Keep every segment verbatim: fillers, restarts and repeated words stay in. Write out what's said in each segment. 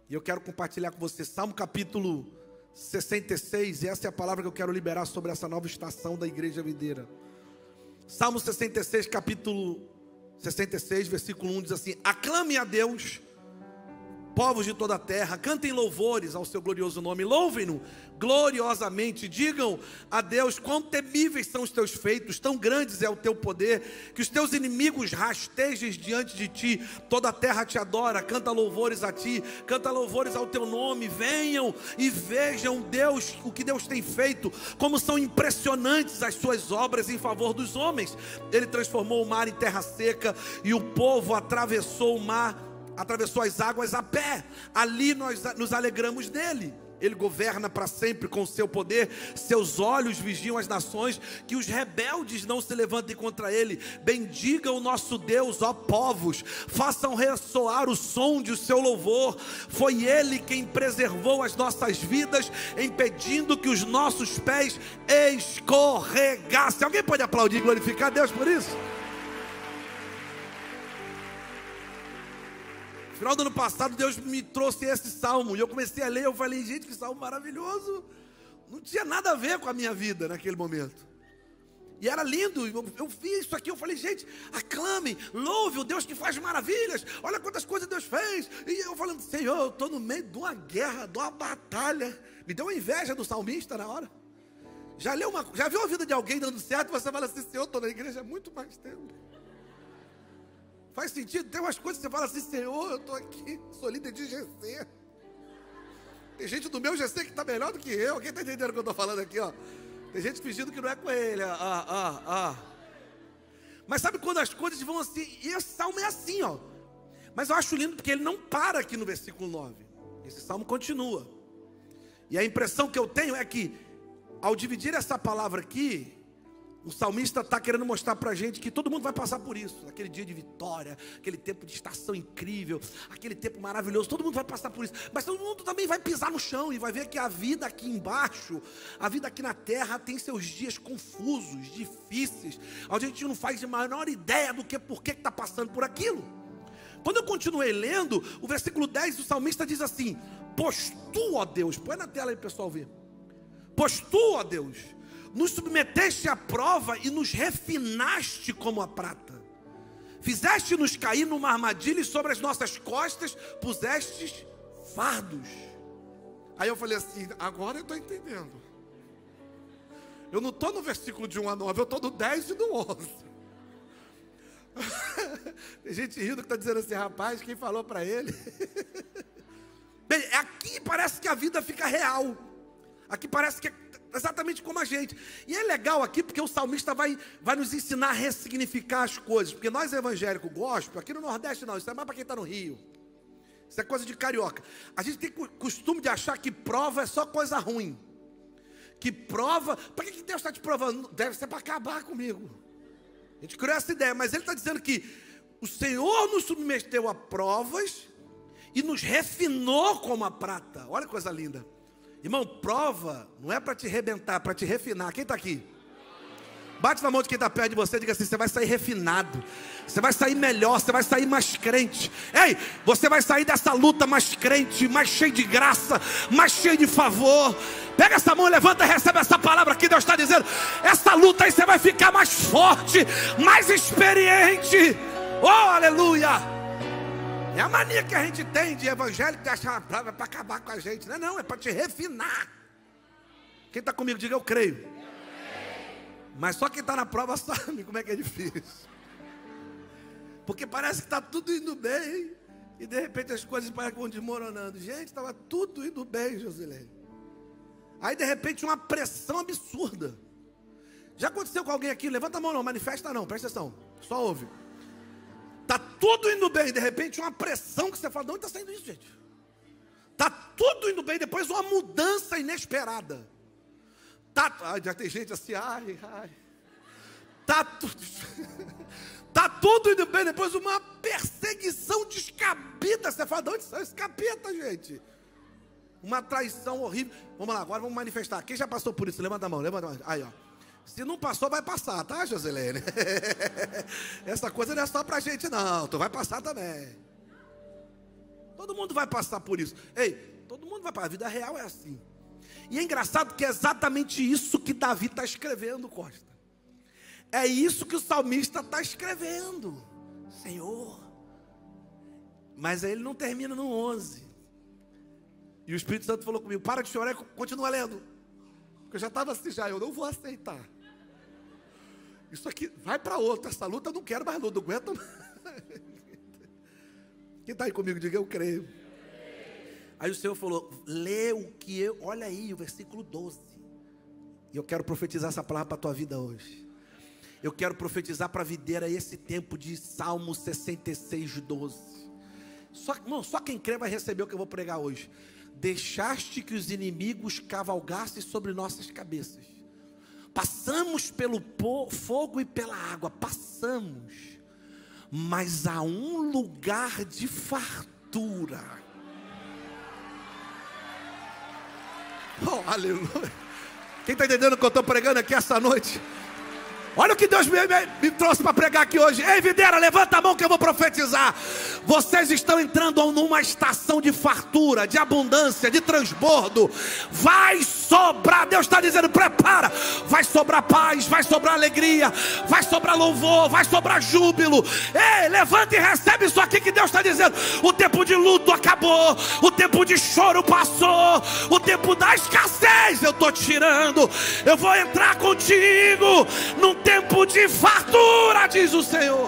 E eu quero compartilhar com você Salmo capítulo sessenta e seis, e essa é a palavra que eu quero liberar sobre essa nova estação da Igreja Videira. Salmo sessenta e seis, capítulo sessenta e seis, versículo um diz assim: aclame a Deus, povos de toda a terra, cantem louvores ao seu glorioso nome, louvem-no gloriosamente, digam a Deus quão temíveis são os teus feitos, tão grandes é o teu poder, que os teus inimigos rastejem diante de ti, toda a terra te adora, canta louvores a ti, canta louvores ao teu nome, venham e vejam Deus, o que Deus tem feito, como são impressionantes as suas obras em favor dos homens. Ele transformou o mar em terra seca, e o povo atravessou o mar, atravessou as águas a pé. Ali nós nos alegramos nele. Ele governa para sempre com o seu poder, seus olhos vigiam as nações, que os rebeldes não se levantem contra ele. Bendiga o nosso Deus, ó povos, façam ressoar o som de o seu louvor. Foi ele quem preservou as nossas vidas, impedindo que os nossos pés escorregassem. Alguém pode aplaudir e glorificar a Deus por isso? No final do ano passado, Deus me trouxe esse salmo, e eu comecei a ler, eu falei, gente, que salmo maravilhoso. Não tinha nada a ver com a minha vida naquele momento. E era lindo, eu, eu vi isso aqui, eu falei, gente, aclame, louve o Deus que faz maravilhas, olha quantas coisas Deus fez. E eu falando, Senhor, eu estou no meio de uma guerra, de uma batalha. Me deu uma inveja do salmista na hora. Já, leu uma, já viu a vida de alguém dando certo, você fala assim, Senhor, eu estou na igreja há muito mais tempo. Faz sentido? Tem umas coisas que você fala assim, Senhor, eu estou aqui, sou líder de G C. Tem gente do meu G C que está melhor do que eu. Quem está entendendo o que eu estou falando aqui? Ó? Tem gente fingindo que não é com ele. Ah, ah, ah. Mas sabe quando as coisas vão assim? E esse salmo é assim, ó. Mas eu acho lindo porque ele não para aqui no versículo nove. Esse salmo continua. E a impressão que eu tenho é que, ao dividir essa palavra aqui, o salmista está querendo mostrar para a gente que todo mundo vai passar por isso. Aquele dia de vitória, aquele tempo de estação incrível, aquele tempo maravilhoso, todo mundo vai passar por isso. Mas todo mundo também vai pisar no chão e vai ver que a vida aqui embaixo, a vida aqui na terra tem seus dias confusos, difíceis, onde a gente não faz a menor ideia do que, por que está passando por aquilo. Quando eu continuei lendo, o versículo dez, o salmista diz assim: pois tu, ó Deus, põe na tela aí para o pessoal ver. Pois tu, ó Deus, nos submeteste à prova e nos refinaste como a prata. Fizeste-nos cair numa armadilha e sobre as nossas costas pusestes fardos. Aí eu falei assim, agora eu estou entendendo. Eu não estou no versículo de um a nove, eu estou no dez e no onze. Tem gente rindo que está dizendo assim, rapaz, quem falou para ele? Bem, aqui parece que a vida fica real. Aqui parece que é exatamente como a gente. E é legal aqui porque o salmista vai, vai nos ensinar a ressignificar as coisas. Porque nós evangélicos gospel, aqui no Nordeste não, isso é mais para quem está no Rio. Isso é coisa de carioca. A gente tem costume de achar que prova é só coisa ruim. Que prova, para que Deus está te provando? Deve ser para acabar comigo. A gente criou essa ideia, mas ele está dizendo que o Senhor nos submeteu a provas e nos refinou como a prata. Olha que coisa linda. Irmão, prova não é para te arrebentar, é para te refinar. Quem está aqui? Bate na mão de quem está perto de você e diga assim, você vai sair refinado, você vai sair melhor, você vai sair mais crente. Ei, você vai sair dessa luta mais crente, mais cheio de graça, mais cheio de favor. Pega essa mão, levanta e recebe essa palavra que Deus está dizendo. Essa luta aí você vai ficar mais forte, mais experiente. Oh, aleluia! É a mania que a gente tem de evangélico de achar a prova para acabar com a gente. Não é não, é para te refinar. Quem está comigo, diga eu creio. Mas só quem está na prova sabe como é que é difícil. Porque parece que está tudo indo bem e de repente as coisas parecem que vão desmoronando. Gente, estava tudo indo bem, Josilene. Aí de repente uma pressão absurda. Já aconteceu com alguém aqui? Levanta a mão não, manifesta não, presta atenção. Só ouve. Está tudo indo bem, de repente uma pressão que você fala, de onde está saindo isso, gente? Está tudo indo bem, depois uma mudança inesperada. Tá, ah, já tem gente assim, ai, ai. Tá tudo, tá tudo indo bem, depois uma perseguição descabida. Você fala, de onde sai esse capeta, gente? Uma traição horrível. Vamos lá, agora vamos manifestar. Quem já passou por isso? Levanta a mão, levanta a mão. Aí, ó. Se não passou, vai passar, tá, Josilene? Essa coisa não é só pra gente, não. Tu vai passar também. Todo mundo vai passar por isso. Ei, todo mundo vai passar. A vida real é assim. E é engraçado que é exatamente isso que Davi está escrevendo, Costa. É isso que o salmista está escrevendo. Senhor. Mas aí ele não termina no onze. E o Espírito Santo falou comigo, para de chorar e continua lendo. Porque eu já estava assim, já, eu não vou aceitar. Isso aqui, vai para outra. Essa luta eu não quero mais luta, não aguento mais. Quem está aí comigo, diga eu creio. Aí o Senhor falou, lê o que eu... Olha aí, o versículo doze. E eu quero profetizar essa palavra para a tua vida hoje. Eu quero profetizar para a videira esse tempo de Salmo sessenta e seis, doze. Só, irmão, só quem crê vai receber o que eu vou pregar hoje. Deixaste que os inimigos cavalgassem sobre nossas cabeças. Passamos pelo fogo e pela água. Passamos. Mas há um lugar de fartura. Oh, aleluia. Quem está entendendo o que eu estou pregando aqui essa noite? Olha o que Deus me, me, me trouxe para pregar aqui hoje. Ei, videira, levanta a mão que eu vou profetizar. Vocês estão entrando numa estação de fartura, de abundância, de transbordo. Vai sobrar, Deus está dizendo, prepara. Vai sobrar paz, vai sobrar alegria, vai sobrar louvor, vai sobrar júbilo. Ei, levanta e recebe isso aqui que Deus está dizendo. O tempo de luto acabou, o tempo de choro passou, o tempo da escassez eu estou tirando. Eu vou entrar contigo num tempo de fartura, diz o Senhor.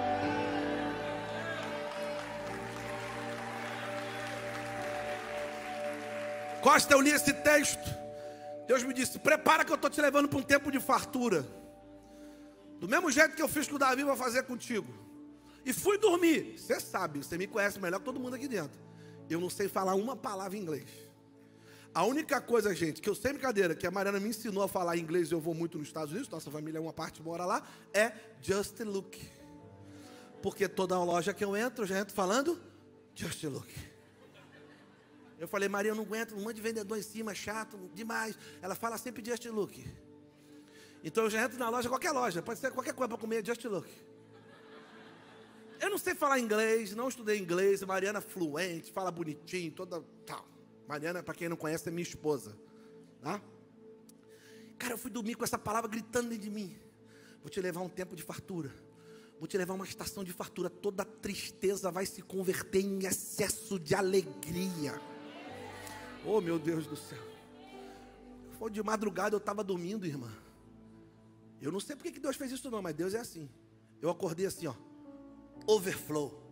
Costa, eu li esse texto. Deus me disse, prepara que eu estou te levando para um tempo de fartura. Do mesmo jeito que eu fiz com o Davi, vou fazer contigo. E fui dormir. Você sabe, você me conhece melhor que todo mundo aqui dentro. Eu não sei falar uma palavra em inglês. A única coisa, gente, que eu sei brincadeira, que a Mariana me ensinou a falar inglês, e eu vou muito nos Estados Unidos, nossa família, uma parte mora lá, é just look. Porque toda loja que eu entro, eu já entro falando just look. Eu falei, Maria, eu não aguento, um monte de vendedor em cima, chato, demais. Ela fala sempre just look. Então eu já entro na loja, qualquer loja, pode ser qualquer coisa para comer, just look. Eu não sei falar inglês, não estudei inglês, Mariana fluente, fala bonitinho, toda tal. Mariana, para quem não conhece, é minha esposa, tá? Cara, eu fui dormir com essa palavra gritando dentro de mim. Vou te levar um tempo de fartura. Vou te levar uma estação de fartura. Toda tristeza vai se converter em excesso de alegria. Oh, meu Deus do céu. Foi de madrugada, eu estava dormindo, irmã. Eu não sei porque que Deus fez isso não, mas Deus é assim. Eu acordei assim, ó. Overflow.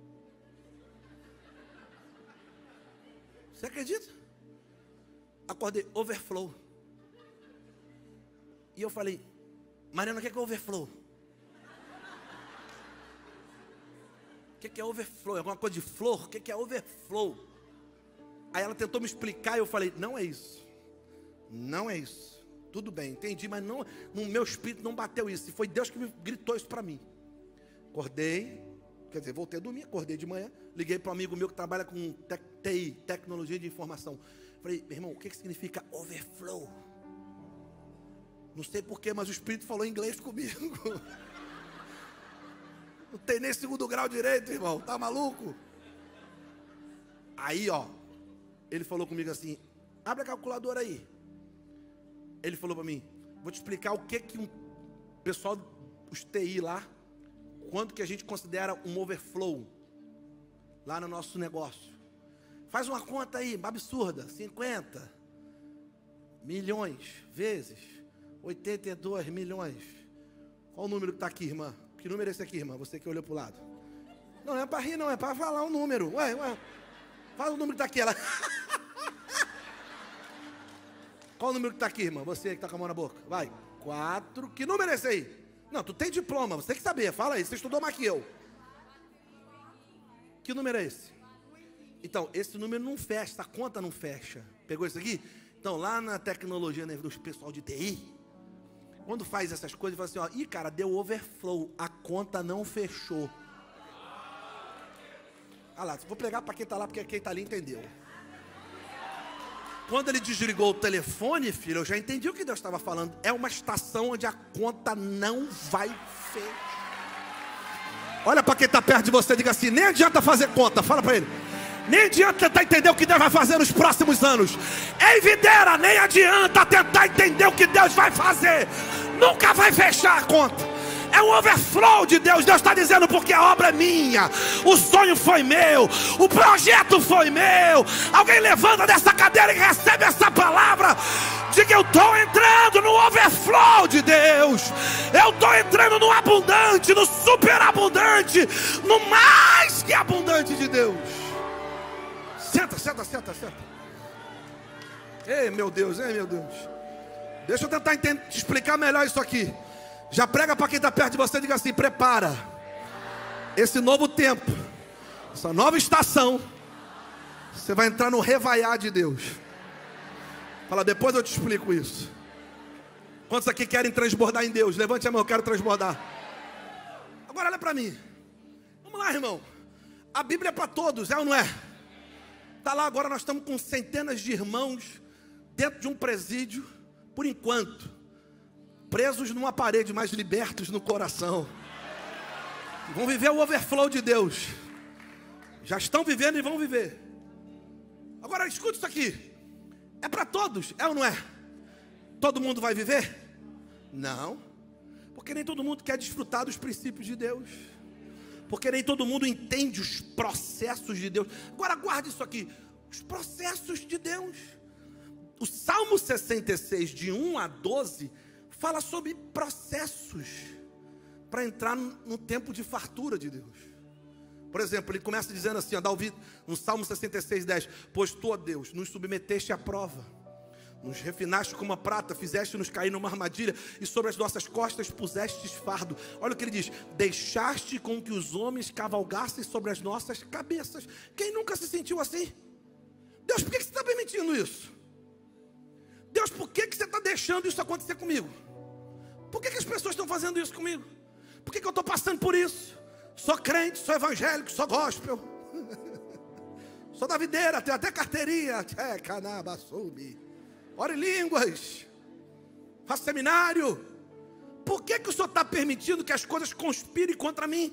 Você acredita? Acordei, overflow. E eu falei, Mariana, o que é, que é overflow? O que é, que é overflow? É alguma coisa de flor? O que é, que é overflow? Aí ela tentou me explicar e eu falei, não é isso. Não é isso. Tudo bem, entendi, mas não, no meu espírito não bateu isso. E foi Deus que me gritou isso para mim. Acordei, quer dizer, voltei a dormir, acordei de manhã, liguei para um amigo meu que trabalha com T I, tecnologia de informação. Falei, meu irmão, o que, que significa overflow? Não sei porquê, mas o Espírito falou inglês comigo. Não tem nem segundo grau direito, irmão, tá maluco? Aí, ó, ele falou comigo assim, abre a calculadora aí. Ele falou para mim, vou te explicar o que que um pessoal, os T I lá, quanto que a gente considera um overflow lá no nosso negócio. Faz uma conta aí, absurda, cinquenta milhões vezes oitenta e dois milhões. Qual o número que está aqui, irmã? Que número é esse aqui, irmã? Você que olhou para o lado. Não, não é para rir não, é para falar um número. Ué, ué. Fala o número que está aqui. Ela... Qual o número que está aqui, irmã? Você que está com a mão na boca. Vai. Quatro. Que número é esse aí? Não, tu tem diploma, você tem que saber. Fala aí, você estudou mais que eu. Que número é esse? Então, esse número não fecha, essa conta não fecha. Pegou isso aqui? Então, lá na tecnologia, né, dos pessoal de T I, quando faz essas coisas, fala assim, ó, ih, cara, deu overflow, a conta não fechou. Ah lá, vou pregar para quem está lá, porque quem está ali entendeu. Quando ele desligou o telefone, filho, eu já entendi o que Deus estava falando. É uma estação onde a conta não vai fechar. Olha para quem está perto de você, diga assim, nem adianta fazer conta, fala para ele. Nem adianta tentar entender o que Deus vai fazer nos próximos anos. Em videira, nem adianta tentar entender o que Deus vai fazer. Nunca vai fechar a conta. É um overflow de Deus. Deus está dizendo, porque a obra é minha, o sonho foi meu, o projeto foi meu. Alguém levanta dessa cadeira e recebe essa palavra. Diga, eu estou entrando no overflow de Deus. Eu estou entrando no abundante, no superabundante, no mais que abundante de Deus. Senta, senta, senta, senta. Ei, meu Deus, ei, meu Deus. Deixa eu tentar entender, te explicar melhor isso aqui. Já prega para quem está perto de você, diga assim, prepara. Esse novo tempo, essa nova estação, você vai entrar no revaiar de Deus. Fala, depois eu te explico isso. Quantos aqui querem transbordar em Deus? Levante a mão, eu quero transbordar. Agora olha para mim. Vamos lá, irmão. A Bíblia é para todos, é ou não é? Está lá agora, nós estamos com centenas de irmãos dentro de um presídio, por enquanto, presos numa parede, mas libertos no coração. Vão viver o overflow de Deus. Já estão vivendo e vão viver. Agora escuta isso aqui. É para todos, é ou não é? Todo mundo vai viver? Não. Porque nem todo mundo quer desfrutar dos princípios de Deus. Porque nem todo mundo entende os processos de Deus. Agora guarde isso aqui. Os processos de Deus. O Salmo sessenta e seis, de um a doze, fala sobre processos para entrar no tempo de fartura de Deus. Por exemplo, ele começa dizendo assim, ó, dá ouvido, no Salmo sessenta e seis, dez. Pois tu, ó Deus, nos submeteste à prova, nos refinaste como a prata, fizeste-nos cair numa armadilha, e sobre as nossas costas pusestes fardo. Olha o que ele diz: deixaste com que os homens cavalgassem sobre as nossas cabeças. Quem nunca se sentiu assim? Deus, por que você está permitindo isso? Deus, por que você está deixando isso acontecer comigo? Por que, que as pessoas estão fazendo isso comigo? Por que, que eu estou passando por isso? Sou crente, sou evangélico, sou gospel, sou da videira, tenho até carteirinha, é, canabassubi, oro em línguas, faço seminário. Por que, que o Senhor está permitindo que as coisas conspirem contra mim?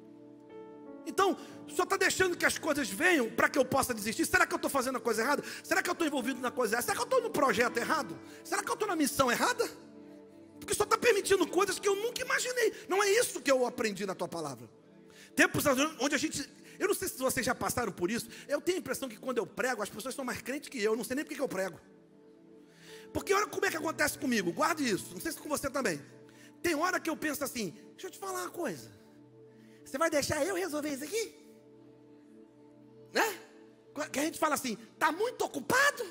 Então, o Senhor está deixando que as coisas venham para que eu possa desistir? Será que eu estou fazendo a coisa errada? Será que eu estou envolvido na coisa errada? Será que eu estou no projeto errado? Será que eu estou na missão errada? Porque o Senhor está permitindo coisas que eu nunca imaginei. Não é isso que eu aprendi na tua palavra. Tempos onde a gente... Eu não sei se vocês já passaram por isso. Eu tenho a impressão que quando eu prego, as pessoas são mais crentes que eu. Eu não sei nem por que eu prego. Porque olha como é que acontece comigo. Guarde isso. Não sei se com você também. Tem hora que eu penso assim: deixa eu te falar uma coisa. Você vai deixar eu resolver isso aqui? Né? Que a gente fala assim: está muito ocupado?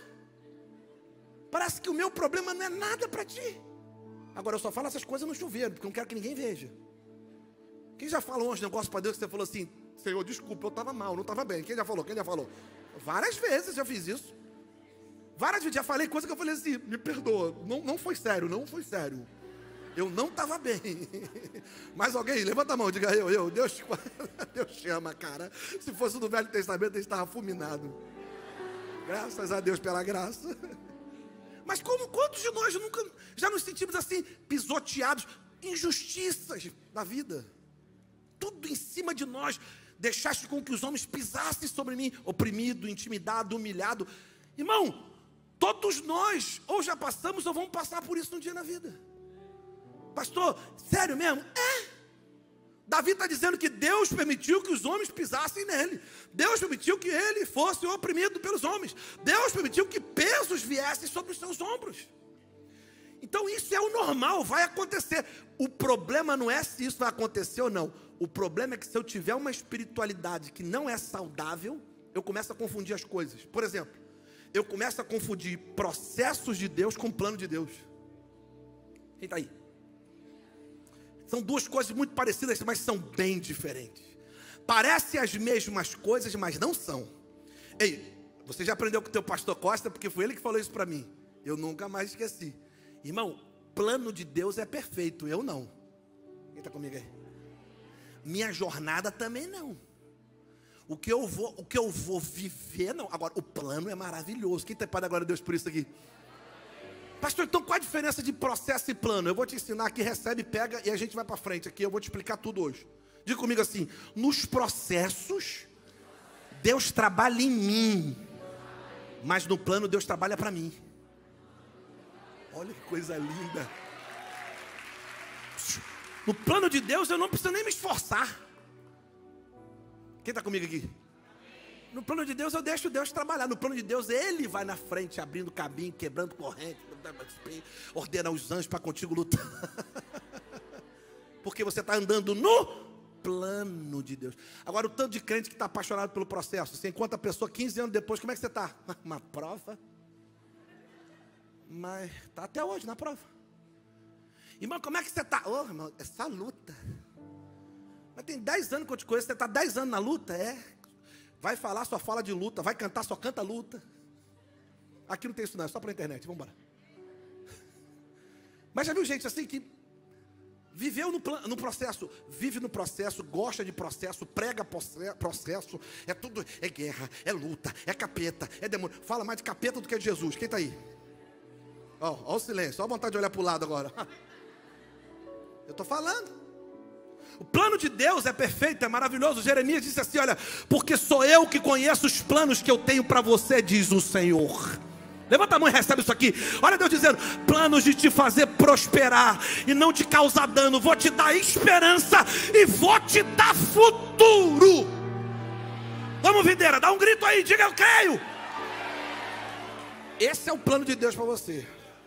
Parece que o meu problema não é nada para ti. Agora eu só falo essas coisas no chuveiro, porque eu não quero que ninguém veja. Quem já falou uns negócios para Deus que você falou assim: Senhor, desculpa, eu estava mal, não estava bem? Quem já falou? Quem já falou? Várias vezes já fiz isso. Várias vezes já falei coisa que eu falei assim: me perdoa, não, não foi sério, não foi sério. Eu não estava bem. Mas alguém, levanta a mão, diga eu, eu, Deus, Deus chama, cara. Se fosse do Velho Testamento, ele estava fulminado. Graças a Deus pela graça. Mas como, quantos de nós nunca já nos sentimos assim, pisoteados, injustiças da vida? Tudo em cima de nós. Deixaste com que os homens pisassem sobre mim, oprimido, intimidado, humilhado. Irmão, todos nós ou já passamos ou vamos passar por isso um dia na vida. Pastor, sério mesmo? É. Davi está dizendo que Deus permitiu que os homens pisassem nele. Deus permitiu que ele fosse oprimido pelos homens. Deus permitiu que pesos viessem sobre os seus ombros. Então isso é o normal, vai acontecer. O problema não é se isso vai acontecer ou não. O problema é que se eu tiver uma espiritualidade que não é saudável, eu começo a confundir as coisas. Por exemplo, eu começo a confundir processos de Deus com o plano de Deus. Quem está aí? São duas coisas muito parecidas, mas são bem diferentes. Parecem as mesmas coisas, mas não são. Ei, você já aprendeu com o teu pastor Costa, porque foi ele que falou isso para mim. Eu nunca mais esqueci. Irmão, plano de Deus é perfeito, eu não. Quem está comigo aí? Minha jornada também não. O que eu vou, o que eu vou viver, não. Agora, o plano é maravilhoso. Quem tem pai da glória a Deus por isso aqui? Pastor, então qual a diferença de processo e plano? Eu vou te ensinar aqui, recebe, pega e a gente vai para frente aqui. Eu vou te explicar tudo hoje. Diga comigo assim: nos processos, Deus trabalha em mim, mas no plano Deus trabalha para mim. Olha que coisa linda. No plano de Deus eu não preciso nem me esforçar. Quem está comigo aqui? No plano de Deus eu deixo Deus trabalhar. No plano de Deus Ele vai na frente, abrindo caminho, quebrando corrente, ordena os anjos para contigo lutar. Porque você está andando no plano de Deus. Agora, o tanto de crente que está apaixonado pelo processo. Você encontra a pessoa quinze anos depois, como é que você está? Uma prova. Mas está até hoje na prova. Irmão, como é que você está? Oh, irmão, essa luta. Mas tem dez anos que eu te conheço, você está dez anos na luta? É. Vai falar, só fala de luta. Vai cantar, só canta luta. Aqui não tem isso não, é só para a internet, vamos embora. Mas já viu gente assim que viveu no, no processo, vive no processo, gosta de processo, prega processo, é tudo, é guerra, é luta, é capeta, é demônio. Fala mais de capeta do que de Jesus. Quem está aí? Ó, ó o silêncio, ó a vontade de olhar para o lado agora. Eu estou falando. O plano de Deus é perfeito, é maravilhoso. Jeremias disse assim, olha, porque sou eu que conheço os planos que eu tenho para você, diz o Senhor. Levanta a mão e recebe isso aqui. Olha Deus dizendo, planos de te fazer prosperar e não te causar dano. Vou te dar esperança e vou te dar futuro. Vamos, videira, dá um grito aí, diga eu creio. Esse é o plano de Deus para você.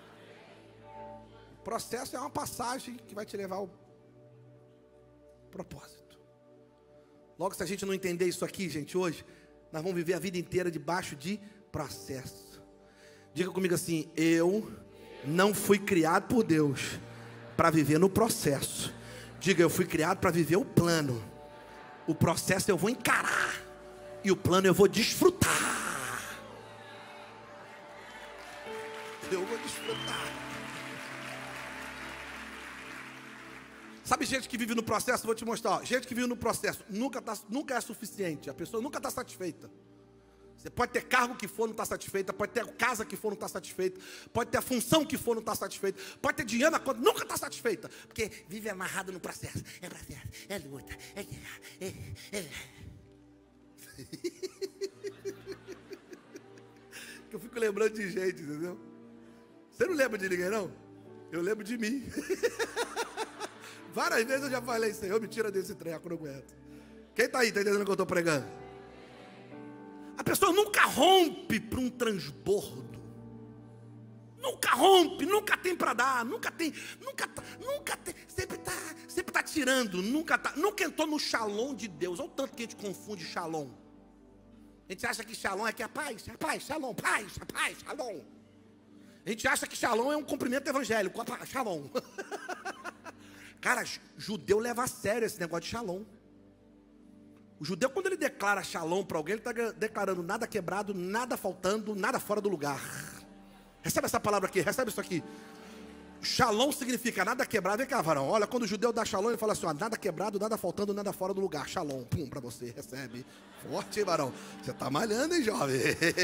O processo é uma passagem que vai te levar ao propósito. Logo, se a gente não entender isso aqui, gente, hoje, nós vamos viver a vida inteira debaixo de processo. Diga comigo assim, eu não fui criado por Deus para viver no processo. Diga, eu fui criado para viver o plano. O processo eu vou encarar e o plano eu vou desfrutar. Eu vou desfrutar. Sabe gente que vive no processo? Vou te mostrar, ó. Gente que vive no processo nunca, tá, nunca é suficiente. A pessoa nunca está satisfeita. Você pode ter cargo que for, não está satisfeita. Pode ter casa que for, não está satisfeita. Pode ter a função que for, não está satisfeita. Pode ter dinheiro na conta, nunca está satisfeita. Porque vive amarrado no processo. É processo, é luta, é guerra. É, é. Eu fico lembrando de gente, entendeu? Você não lembra de ninguém, não? Eu lembro de mim. Várias vezes eu já falei, Senhor, me tira desse treco, não aguento. Quem está aí, está entendendo o que eu estou pregando? A pessoa nunca rompe para um transbordo. Nunca rompe, nunca tem para dar, nunca tem, nunca, nunca tem, sempre está sempre tá tirando, nunca, tá, nunca entrou no shalom de Deus. Olha o tanto que a gente confunde shalom. A gente acha que shalom é que é paz, é paz, shalom, paz, é paz, shalom. A gente acha que shalom é um cumprimento evangélico, shalom. Cara, judeu leva a sério esse negócio de shalom. O judeu, quando ele declara shalom para alguém, ele está declarando nada quebrado, nada faltando, nada fora do lugar. Recebe essa palavra aqui, recebe isso aqui. Shalom significa nada quebrado. Vem cá, varão. Olha, quando o judeu dá shalom, ele fala assim, ó, nada quebrado, nada faltando, nada fora do lugar. Shalom, pum, para você, recebe. Forte, hein, varão? Você está malhando, hein, jovem?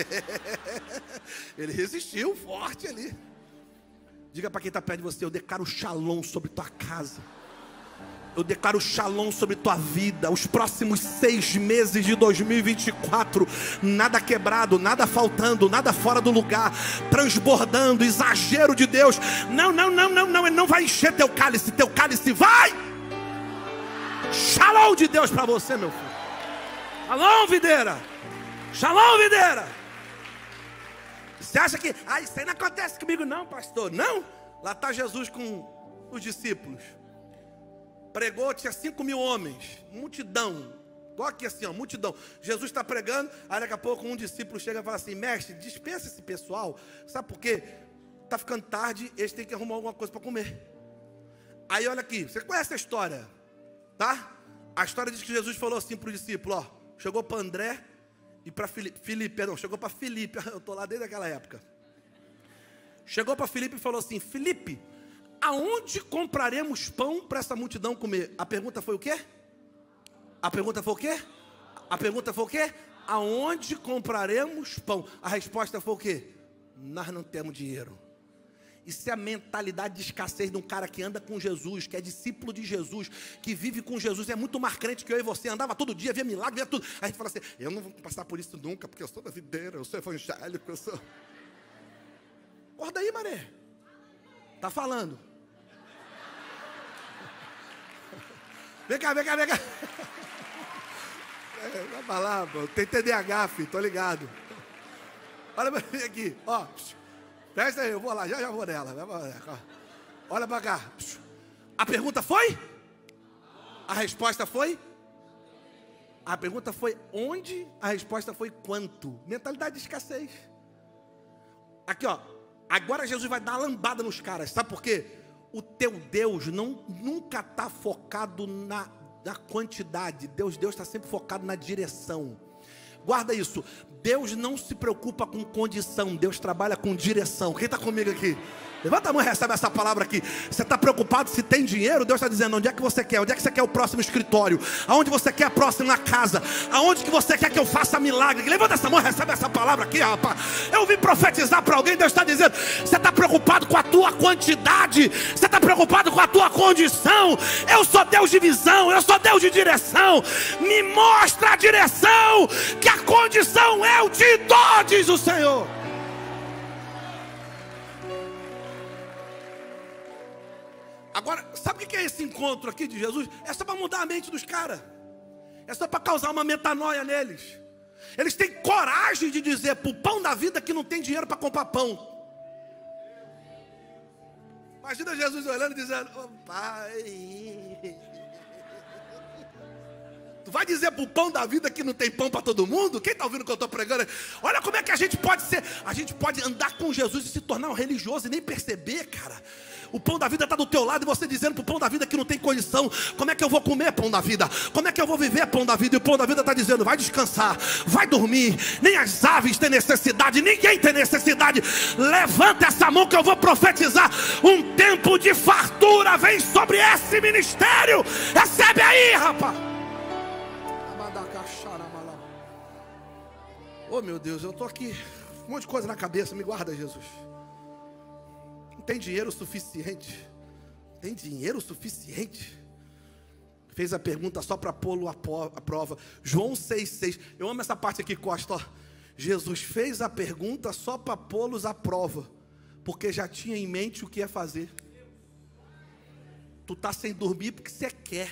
Ele resistiu, forte ali. Diga para quem está perto de você, eu declaro shalom sobre tua casa. Eu declaro shalom sobre tua vida. Os próximos seis meses de dois mil e vinte e quatro, nada quebrado, nada faltando, nada fora do lugar, transbordando, exagero de Deus. Não, não, não, não, não. Ele não vai encher teu cálice. Teu cálice vai. Shalom de Deus para você, meu filho. Shalom, videira. Shalom, videira. Você acha que, ah, isso aí não acontece comigo não, pastor? Não. Lá está Jesus com os discípulos. Pregou, tinha cinco mil homens, multidão, igual aqui assim, ó, multidão. Jesus está pregando, aí daqui a pouco um discípulo chega e fala assim, mestre, dispensa esse pessoal, sabe por quê? Está ficando tarde, eles têm que arrumar alguma coisa para comer. Aí olha aqui, você conhece a história, tá? A história diz que Jesus falou assim para o discípulo, ó, chegou para André e para Filipe, Filipe, perdão, chegou para Filipe, eu estou lá desde aquela época. Chegou para Filipe e falou assim, Filipe, aonde compraremos pão para essa multidão comer? A pergunta foi o quê? A pergunta foi o quê? A pergunta foi o quê? Aonde compraremos pão? A resposta foi o quê? Nós não temos dinheiro. Isso é a mentalidade de escassez de um cara que anda com Jesus, que é discípulo de Jesus, que vive com Jesus. É muito mais crente que eu e você. Andava todo dia, via milagre, via tudo. Aí a gente fala assim, eu não vou passar por isso nunca, porque eu sou da videira, eu sou evangélico, eu sou... Acorda aí, Maré. Tá falando. Vem cá, vem cá, vem cá. É, vai falar, pô. Tem T D A H, filho, tô ligado. Olha pra mim aqui, ó. Presta aí, eu vou lá, já já vou nela. Olha pra cá. A pergunta foi? A resposta foi? A pergunta foi onde? A resposta foi quanto? Mentalidade de escassez. Aqui, ó. Agora Jesus vai dar uma lambada nos caras. Sabe por quê? O teu Deus não, nunca está focado na, na quantidade. Deus Deus está sempre focado na direção. Guarda isso. Deus não se preocupa com condição. Deus trabalha com direção. Quem está comigo aqui? Levanta a mão e recebe essa palavra aqui. Você está preocupado se tem dinheiro? Deus está dizendo onde é que você quer. Onde é que você quer o próximo escritório? Aonde você quer a próxima casa? Aonde que você quer que eu faça milagre? Levanta essa mão e recebe essa palavra aqui, rapaz. Eu vim profetizar para alguém. Deus está dizendo, você está preocupado com a tua quantidade? Você está preocupado com a tua condição? Eu sou Deus de visão. Eu sou Deus de direção. Me mostra a direção, que a condição eu te dou, diz o Senhor. Agora, sabe o que é esse encontro aqui de Jesus? É só para mudar a mente dos caras. É só para causar uma metanoia neles. Eles têm coragem de dizer para o pão da vida que não tem dinheiro para comprar pão. Imagina Jesus olhando e dizendo, oh, pai, tu vai dizer para o pão da vida que não tem pão para todo mundo? Quem está ouvindo o que eu estou pregando? Olha como é que a gente pode ser. A gente pode andar com Jesus e se tornar um religioso e nem perceber, cara. O pão da vida está do teu lado e você dizendo para o pão da vida que não tem condição. Como é que eu vou comer pão da vida? Como é que eu vou viver pão da vida? E o pão da vida está dizendo, vai descansar, vai dormir. Nem as aves têm necessidade, ninguém tem necessidade. Levanta essa mão que eu vou profetizar. Um tempo de fartura vem sobre esse ministério. Recebe aí, rapaz. Oh meu Deus, eu estou aqui, um monte de coisa na cabeça, me guarda, Jesus. Não tem dinheiro suficiente. Tem dinheiro suficiente? Fez a pergunta só para pô-lo à prova. João seis, seis. Eu amo essa parte aqui, Costa, ó. Jesus fez a pergunta só para pô-los à prova, porque já tinha em mente o que ia fazer. Tu tá sem dormir porque você quer.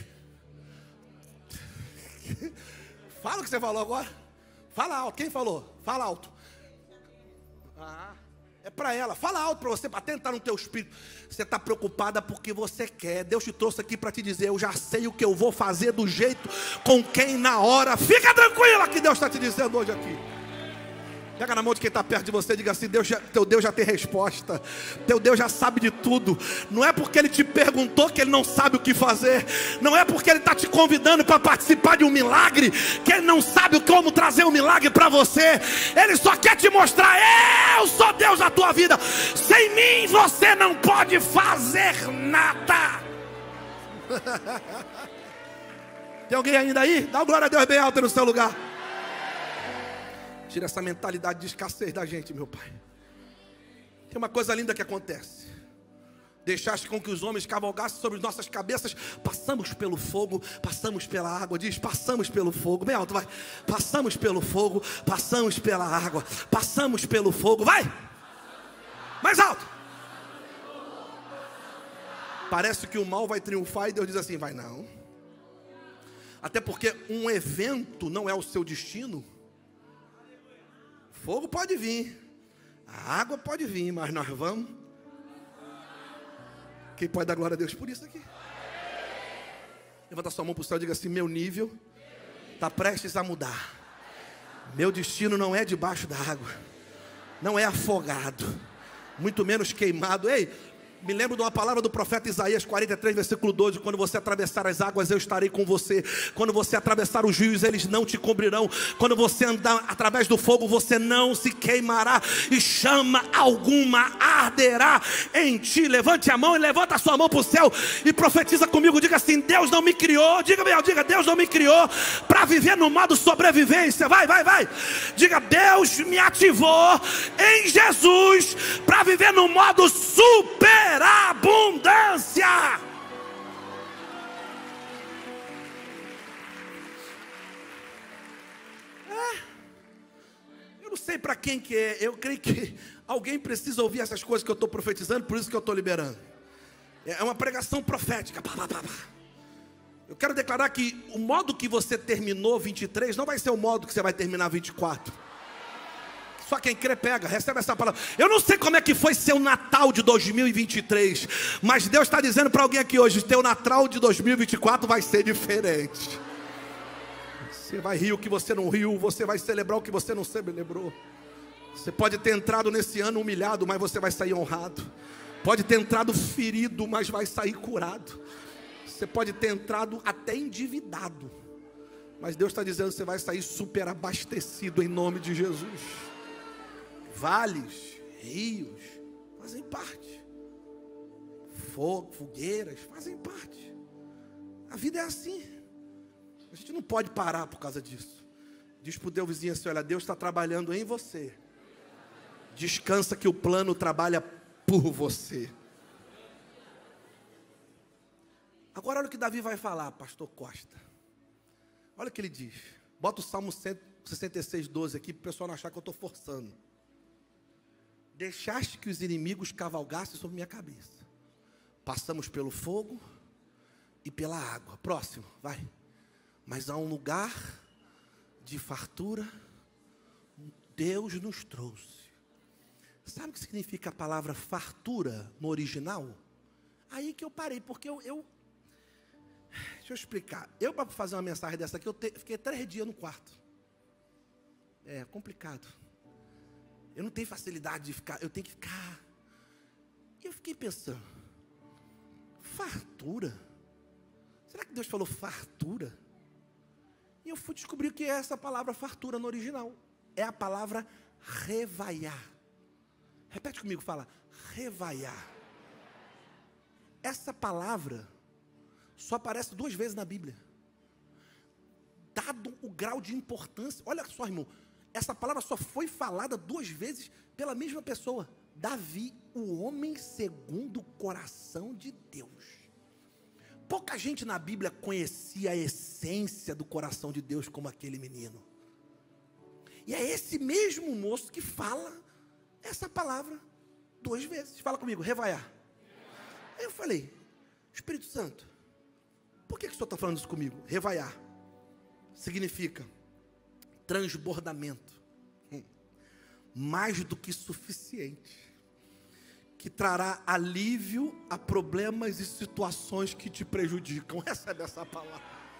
Fala o que você falou agora. Fala alto. Quem falou? Fala alto. Ah, é para ela. Fala alto para você, para tentar no teu espírito. Você está preocupada porque você quer. Deus te trouxe aqui para te dizer, eu já sei o que eu vou fazer do jeito, com quem, na hora. Fica tranquila que Deus está te dizendo hoje aqui. Pega na mão de quem está perto de você e diga assim, Deus já, teu Deus já tem resposta. Teu Deus já sabe de tudo. Não é porque Ele te perguntou que Ele não sabe o que fazer. Não é porque Ele está te convidando para participar de um milagre que Ele não sabe como trazer um milagre para você. Ele só quer te mostrar, eu sou Deus da tua vida. Sem mim você não pode fazer nada. Tem alguém ainda aí? Dá uma glória a Deus bem alta no seu lugar. Tira essa mentalidade de escassez da gente, meu Pai. Tem uma coisa linda que acontece. Deixaste com que os homens cavalgassem sobre nossas cabeças. Passamos pelo fogo, passamos pela água. Diz, passamos pelo fogo. Bem alto, vai. Passamos pelo fogo, passamos pela água. Passamos pelo fogo, vai. Mais alto. Parece que o mal vai triunfar e Deus diz assim, vai não. Até porque um evento não é o seu destino. Fogo pode vir, a água pode vir, mas nós vamos. Quem pode dar glória a Deus por isso aqui? Levanta sua mão para o céu e diga assim, meu nível está prestes a mudar. Meu destino não é debaixo da água, não é afogado, muito menos queimado. Ei, me lembro de uma palavra do profeta Isaías quarenta e três, versículo doze. Quando você atravessar as águas, eu estarei com você. Quando você atravessar os rios, eles não te cobrirão. Quando você andar através do fogo, você não se queimará. E chama alguma arderá em ti. Levante a mão e levanta a sua mão para o céu e profetiza comigo. Diga assim: Deus não me criou. Diga, meu, diga, Deus não me criou para viver no modo sobrevivência. Vai, vai, vai. Diga: Deus me ativou em Jesus para viver no modo superabundância. É. Eu não sei para quem que é. Eu creio que alguém precisa ouvir essas coisas que eu estou profetizando. Por isso que eu estou liberando. É uma pregação profética. Eu quero declarar que o modo que você terminou vinte e três não vai ser o modo que você vai terminar vinte e quatro. Só quem crê pega, recebe essa palavra. Eu não sei como é que foi seu Natal de dois mil e vinte e três, mas Deus está dizendo para alguém aqui hoje: teu Natal de dois mil e vinte e quatro vai ser diferente. Você vai rir o que você não riu, você vai celebrar o que você não celebrou. Você pode ter entrado nesse ano humilhado, mas você vai sair honrado. Pode ter entrado ferido, mas vai sair curado. Você pode ter entrado até endividado, mas Deus está dizendo que você vai sair super abastecido em nome de Jesus. Vales, rios, fazem parte. Fogo, fogueiras, fazem parte. A vida é assim. A gente não pode parar por causa disso. Diz para o teu vizinho assim: olha, Deus está trabalhando em você. Descansa que o plano trabalha por você. Agora olha o que Davi vai falar, pastor Costa. Olha o que ele diz. Bota o Salmo sessenta e seis, doze aqui, para o pessoal não achar que eu estou forçando. Deixaste que os inimigos cavalgassem sobre minha cabeça. Passamos pelo fogo e pela água. Próximo, vai. Mas há um lugar de fartura, Deus nos trouxe. Sabe o que significa a palavra fartura no original? Aí que eu parei, porque eu... eu deixa eu explicar. Eu, para fazer uma mensagem dessa aqui, eu te, fiquei três dias no quarto. É complicado. Eu não tenho facilidade de ficar, eu tenho que ficar. E eu fiquei pensando: fartura? Será que Deus falou fartura? E eu fui descobrir o que é essa palavra fartura no original. É a palavra revaiar. Repete comigo, fala: revaiar. Essa palavra só aparece duas vezes na Bíblia. Dado o grau de importância, olha só, irmão, essa palavra só foi falada duas vezes pela mesma pessoa. Davi, o homem segundo o coração de Deus. Pouca gente na Bíblia conhecia a essência do coração de Deus como aquele menino. E é esse mesmo moço que fala essa palavra duas vezes. Fala comigo, revaiar. Aí eu falei: Espírito Santo, por que, que o senhor está falando isso comigo? Revaiar significa transbordamento, hum. mais do que suficiente, que trará alívio a problemas e situações que te prejudicam. Recebe essa palavra.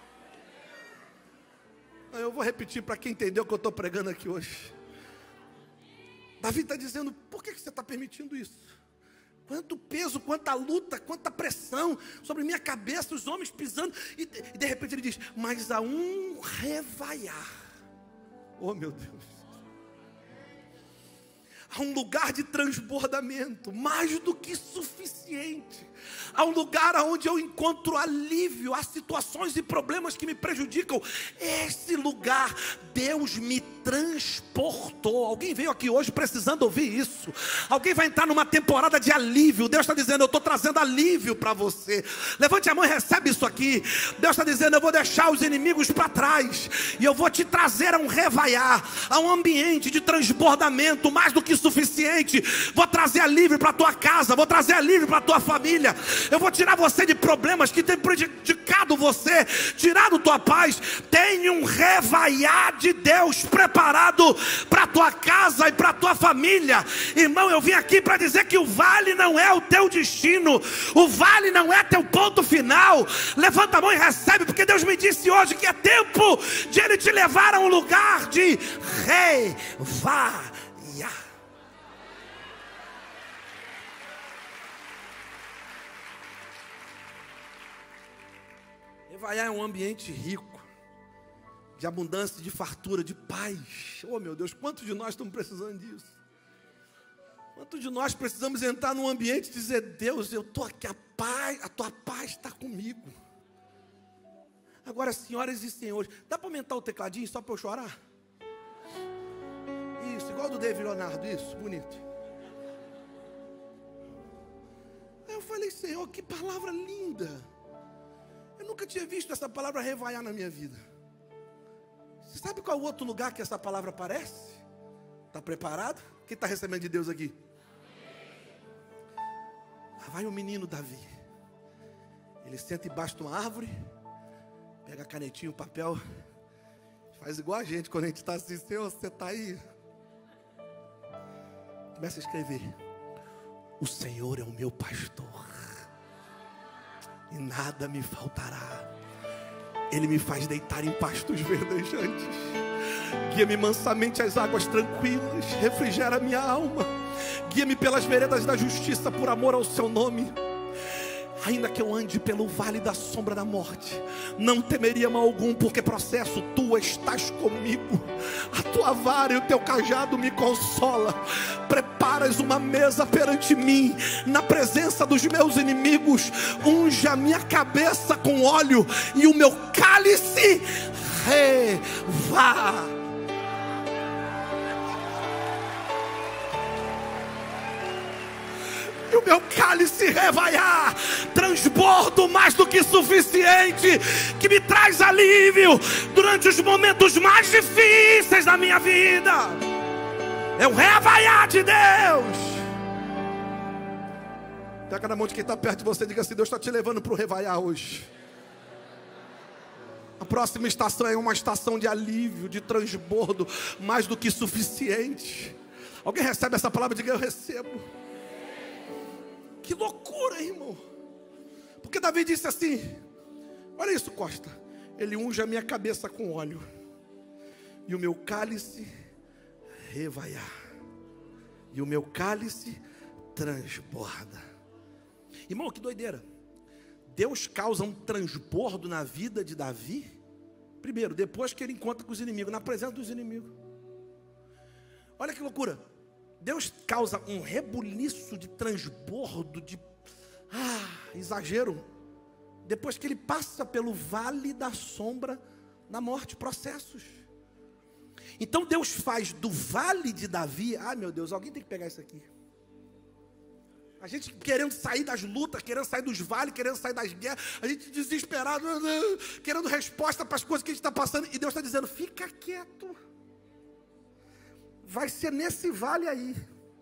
Eu vou repetir para quem entendeu o que eu estou pregando aqui hoje. Davi está dizendo: por que, que você está permitindo isso? Quanto peso, quanta luta, quanta pressão sobre minha cabeça, os homens pisando. E, e de repente ele diz: mas há um revaiar. Oh meu Deus. Há um lugar de transbordamento, mais do que suficiente. Há um lugar onde eu encontro alívio a situações e problemas que me prejudicam. Esse lugar, Deus me transportou. Alguém veio aqui hoje precisando ouvir isso. Alguém vai entrar numa temporada de alívio. Deus está dizendo: eu estou trazendo alívio para você. Levante a mão e recebe isso aqui. Deus está dizendo: eu vou deixar os inimigos para trás, e eu vou te trazer a um revaiar, a um ambiente de transbordamento mais do que suficiente. Vou trazer alívio para a tua casa, vou trazer alívio para a tua família. Eu vou tirar você de problemas que têm prejudicado você, tirado tua paz. Tem um revaiar de Deus preparado para a tua casa e para a tua família. Irmão, eu vim aqui para dizer que o vale não é o teu destino, o vale não é teu ponto final. Levanta a mão e recebe, porque Deus me disse hoje que é tempo de Ele te levar a um lugar de revaiar. Revaiar é um ambiente rico, de abundância, de fartura, de paz. Oh meu Deus, quantos de nós estamos precisando disso? Quantos de nós precisamos entrar num ambiente e dizer: Deus, eu estou aqui, a paz, a tua paz está comigo. Agora, senhoras e senhores, dá para aumentar o tecladinho só para eu chorar? Isso, igual do David Leonardo, isso, bonito. Aí eu falei: Senhor, que palavra linda. Eu nunca tinha visto essa palavra revaiar na minha vida. Você sabe qual é o outro lugar que essa palavra aparece? Está preparado? Quem está recebendo de Deus aqui? Lá vai o menino Davi. Ele senta embaixo de uma árvore, pega a canetinha, o papel, faz igual a gente quando a gente está assim: Senhor, você está aí? Começa a escrever: o Senhor é o meu pastor, e nada me faltará. Ele me faz deitar em pastos verdejantes, guia-me mansamente às águas tranquilas, refrigera minha alma, guia-me pelas veredas da justiça por amor ao seu nome. Ainda que eu ande pelo vale da sombra da morte, não temeria mal algum, porque processo, tu estás comigo. A tua vara e o teu cajado me consola. Preparas uma mesa perante mim, na presença dos meus inimigos. Unge a minha cabeça com óleo, e o meu cálice reva. O meu cálice revaiar, transbordo mais do que suficiente, que me traz alívio durante os momentos mais difíceis da minha vida. É o revaiar de Deus. Pega na mão de quem está perto de você e diga assim: Deus está te levando para o revaiar hoje. A próxima estação é uma estação de alívio, de transbordo mais do que suficiente. Alguém recebe essa palavra? Diga: eu recebo. Que loucura, irmão. Porque Davi disse assim: olha isso, Costa. Ele unge a minha cabeça com óleo, e o meu cálice revaiar, e o meu cálice transborda. Irmão, que doideira. Deus causa um transbordo na vida de Davi, primeiro, depois que ele encontra com os inimigos, na presença dos inimigos. Olha que loucura. Deus causa um rebuliço de transbordo, de ah, exagero, depois que ele passa pelo vale da sombra da morte, processos. Então Deus faz do vale de Davi, ai meu Deus, alguém tem que pegar isso aqui. A gente querendo sair das lutas, querendo sair dos vales, querendo sair das guerras, a gente desesperado, querendo resposta para as coisas que a gente está passando, e Deus está dizendo: fica quieto. Vai ser nesse vale aí.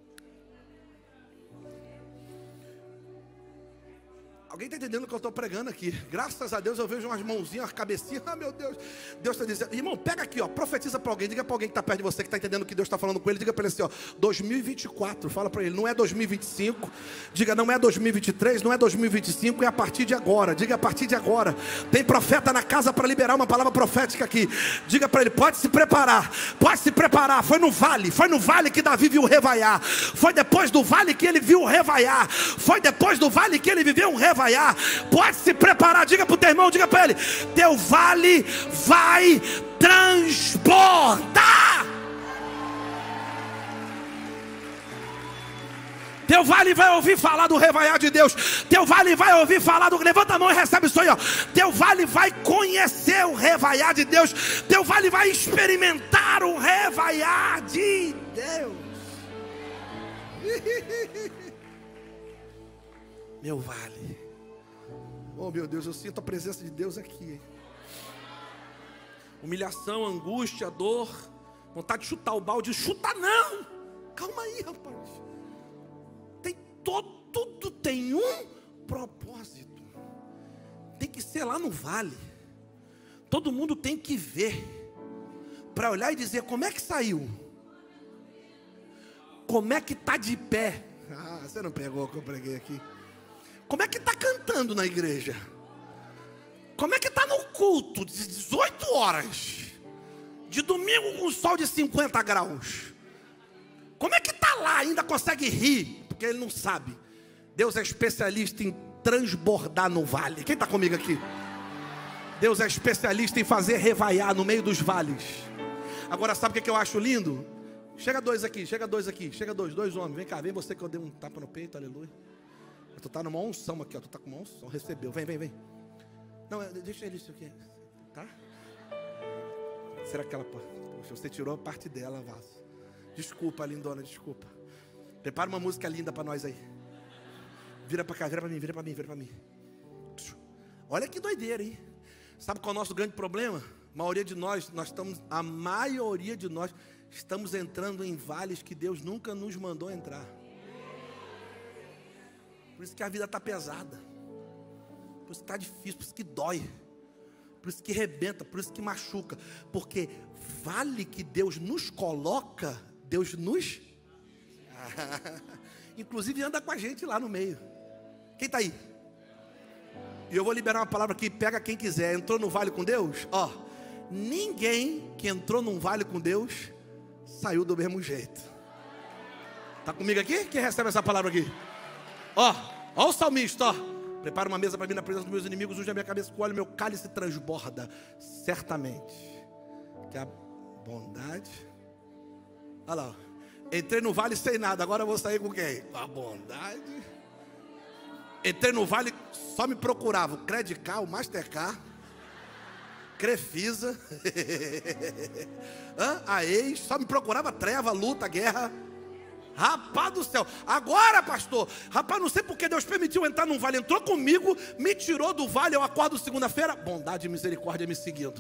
Alguém está entendendo o que eu estou pregando aqui? Graças a Deus eu vejo umas mãozinhas, umas cabecinhas. Ah, meu Deus. Deus está dizendo: irmão, pega aqui, ó, profetiza para alguém. Diga para alguém que está perto de você, que está entendendo o que Deus está falando com ele. Diga para ele assim, ó, dois mil e vinte e quatro. Fala para ele: não é dois mil e vinte e cinco. Diga: não é dois mil e vinte e três, não é dois mil e vinte e cinco, é a partir de agora. Diga: a partir de agora. Tem profeta na casa para liberar uma palavra profética aqui. Diga para ele: pode se preparar. Pode se preparar. Foi no vale. Foi no vale que Davi viu revaiar. Foi depois do vale que ele viu revaiar. Foi depois do vale que ele viveu um revaiar. Pode se preparar. Diga para o teu irmão, diga para ele: teu vale vai transbordar. Teu vale vai ouvir falar do revaiar de Deus. Teu vale vai ouvir falar do... Levanta a mão e recebe isso aí, ó. Teu vale vai conhecer o revaiar de Deus. Teu vale vai experimentar o revaiar de Deus. Meu vale. Oh meu Deus, eu sinto a presença de Deus aqui. Humilhação, angústia, dor, vontade de chutar o balde. Chuta não. Calma aí, rapaz. Tem todo, tudo tem um propósito. Tem que ser lá no vale. Todo mundo tem que ver, para olhar e dizer: como é que saiu? Como é que está de pé? Ah, você não pegou o que eu preguei aqui. Como é que está cantando na igreja? Como é que está no culto de dezoito horas, de domingo com sol de cinquenta graus? Como é que está lá, ainda consegue rir? Porque ele não sabe. Deus é especialista em transbordar no vale. Quem está comigo aqui? Deus é especialista em fazer revaiar no meio dos vales. Agora, sabe o que eu acho lindo? Chega dois aqui, chega dois aqui, chega dois, dois homens. Vem cá, vem você que eu dei um tapa no peito, aleluia. Tu tá numa unção aqui, ó. Tu tá com uma unção, recebeu. Vem, vem, vem. Não, deixa ele isso aqui, tá? Será que ela... Poxa, você tirou a parte dela, vaso. Desculpa, lindona, desculpa. Prepara uma música linda para nós aí. Vira para cá, vira para mim, vira para mim, vira para mim. Olha que doideira, hein? Sabe qual é o nosso grande problema? A maioria de nós, nós estamos, a maioria de nós estamos entrando em vales que Deus nunca nos mandou entrar. Por isso que a vida está pesada. Por isso que está difícil, por isso que dói. Por isso que rebenta, por isso que machuca. Porque vale que Deus nos coloca, Deus nos... Inclusive anda com a gente lá no meio. Quem está aí? E eu vou liberar uma palavra aqui, pega quem quiser. Entrou no vale com Deus? Ó, ninguém que entrou num vale com Deus saiu do mesmo jeito. Está comigo aqui? Quem recebe essa palavra aqui? Ó, ó o salmista, ó. Prepara uma mesa para mim na presença dos meus inimigos. Unge a minha cabeça com óleo, meu cálice transborda. Certamente que a bondade... Olha lá, ó. Entrei no vale sem nada, agora eu vou sair com quem? Com a bondade. Entrei no vale, só me procurava o Credicar, o Mastercard, Crefisa, a ex, só me procurava treva, luta, guerra. Rapaz do céu, agora pastor, rapaz, não sei porque Deus permitiu entrar num vale, entrou comigo, me tirou do vale, eu acordo segunda-feira, bondade e misericórdia me seguindo.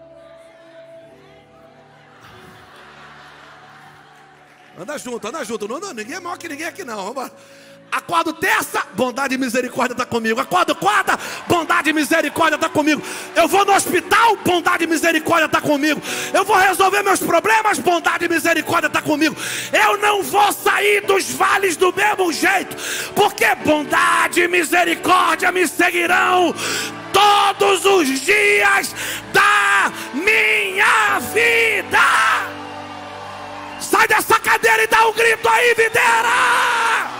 Anda junto, anda junto, não, não, ninguém é maior que ninguém aqui não, vamos. Acordo terça, bondade e misericórdia está comigo. Acordo quarta, bondade e misericórdia está comigo. Eu vou no hospital, bondade e misericórdia está comigo. Eu vou resolver meus problemas, bondade e misericórdia está comigo. Eu não vou sair dos vales do mesmo jeito, porque bondade e misericórdia me seguirão todos os dias da minha vida. Sai dessa cadeira e dá um grito aí, videira!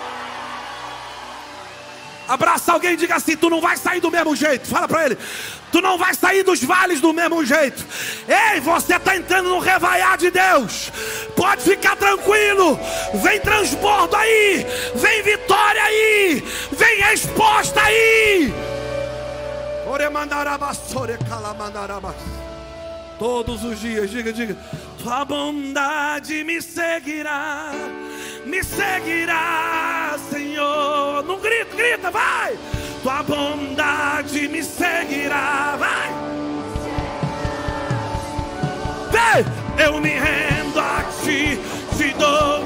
Abraça alguém e diga assim: tu não vai sair do mesmo jeito. Fala para ele: tu não vai sair dos vales do mesmo jeito. Ei, você está entrando no revaiar de Deus. Pode ficar tranquilo. Vem transbordo aí. Vem vitória aí. Vem resposta aí. Todos os dias, diga, diga: tua bondade me seguirá, me seguirá, Senhor. Não grita, grita, vai. Tua bondade me seguirá, vai. Vem, eu me rendo a ti, te dou